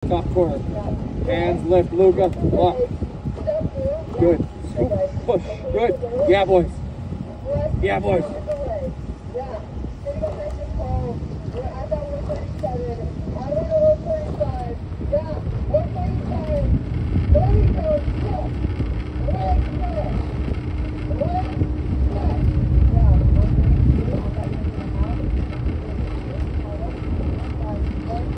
top corner. Hands lift, Luca. Lock. Good. Scoop. Push. Good. Yeah, boys. Yeah, boys.